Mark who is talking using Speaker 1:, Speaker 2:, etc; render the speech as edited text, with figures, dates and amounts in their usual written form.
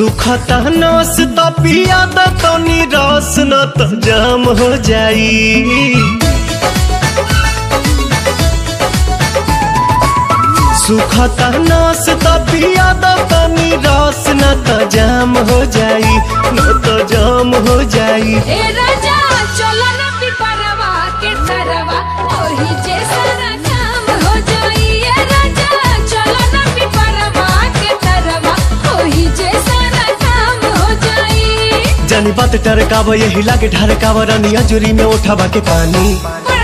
Speaker 1: सुखता नस त पिया द तनी रस न त जाम हो जाई। सुखता नस त पिया द तनी रस न त जाम हो जाई, न त जाम हो जाई।
Speaker 2: ए राजा चलो ना पिपरवा के तरवा ओही जे सारा काम हो जाई। ए राजा चलो ना पिपरवा के तरवा ओही जे सारा काम हो जाई।
Speaker 1: जानी बात टरकाव यही लागे ढरकाव रानी अजूरी में उठावा के पानी।